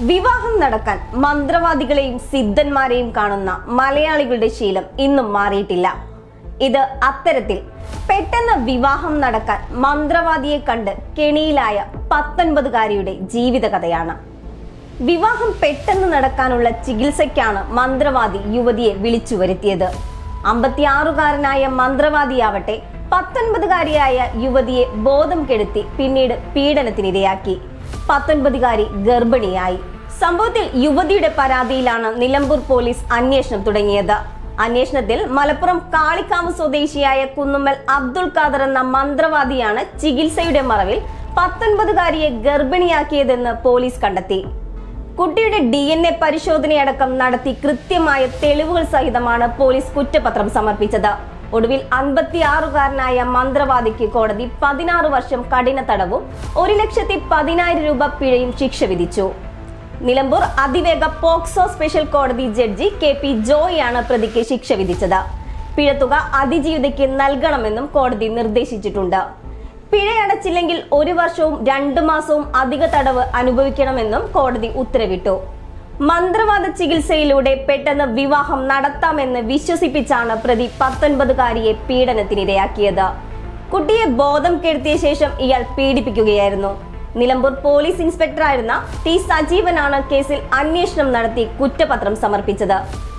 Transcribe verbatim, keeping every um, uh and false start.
വിവാഹം നടക്കാൻ മന്ത്രവാദികളെയും സിദ്ധന്മാരെയും കാണുന്ന മലയാളികളുടെ ശീലം ഇന്നും മാറിയിട്ടില്ല. ഇത് അത്തരത്തിൽ പെട്ടെന്ന് വിവാഹം നടക്കാൻ മന്ത്രവാദിയെ കണ്ട് കെണിയിലായ പത്തൊൻപതുകാരിയുടെ ജീവിതകഥയാണ്. വിവാഹം പെട്ടെന്ന് നടക്കാനുള്ള ചികിത്സയ്ക്കാണ് മന്ത്രവാദി യുവതിയെ വിളിച്ചു വരുത്തിയത്. അമ്പത്തിയാറുകാരനായ മന്ത്രവാദിയാവട്ടെ പത്തൊൻപതുകാരിയായ യുവതിയെ ബോധം കെടുത്തി പിന്നീട് പീഡനത്തിനിരയാക്കി. പത്തൊൻപതുകാരി ഗർഭിണിയായി. സംഭവത്തിൽ യുവതിയുടെ പരാതിയിലാണ് നിലമ്പൂർ പോലീസ് അന്വേഷണം തുടങ്ങിയത്. അന്വേഷണത്തിൽ മലപ്പുറം കാളിക്കാവ് സ്വദേശിയായ കുന്നുമ്മൽ അബ്ദുൾ ഖാദർ എന്ന മന്ത്രവാദിയാണ് ചികിത്സയുടെ മറവിൽ പത്തൊൻപതുകാരിയെ ഗർഭിണിയാക്കിയതെന്ന് പോലീസ് കണ്ടെത്തി. കുട്ടിയുടെ ഡി എൻ എ പരിശോധനയടക്കം നടത്തി കൃത്യമായ തെളിവുകൾ സഹിതമാണ് പോലീസ് കുറ്റപത്രം സമർപ്പിച്ചത്. ഒടുവിൽ അൻപത്തിയാറുകാരനായ മന്ത്രവാദിക്ക് കോടതി പതിനാറ് വർഷം കഠിന തടവും ഒരു ലക്ഷത്തി പതിനായിരം രൂപ പിഴയും ശിക്ഷ വിധിച്ചു. നിലമ്പൂർ അതിവേഗ പോക്സോ സ്പെഷ്യൽ കോടതി ജഡ്ജി കെ പി ജോയിയാണ് പ്രതിക്ക് ശിക്ഷ വിധിച്ചത്. പിഴത്തുക അതിജീവിതയ്ക്ക് നൽകണമെന്നും കോടതി നിർദ്ദേശിച്ചിട്ടുണ്ട്. പിഴയടച്ചില്ലെങ്കിൽ ഒരു വർഷവും രണ്ടു മാസവും അധിക തടവ് അനുഭവിക്കണമെന്നും കോടതി ഉത്തരവിട്ടു. മന്ത്രവാദ ചികിത്സയിലൂടെ പെട്ടെന്ന് വിവാഹം നടത്താമെന്ന് വിശ്വസിപ്പിച്ചാണ് പ്രതി പത്തൊൻപതുകാരിയെ പീഡനത്തിനിരയാക്കിയത്. കുട്ടിയെ ബോധം കെടുത്തിയ ശേഷം ഇയാൾ പീഡിപ്പിക്കുകയായിരുന്നു. നിലമ്പൂർ പോലീസ് ഇൻസ്പെക്ടറായിരുന്ന ടി സജീവനാണ് കേസിൽ അന്വേഷണം നടത്തി കുറ്റപത്രം സമർപ്പിച്ചത്.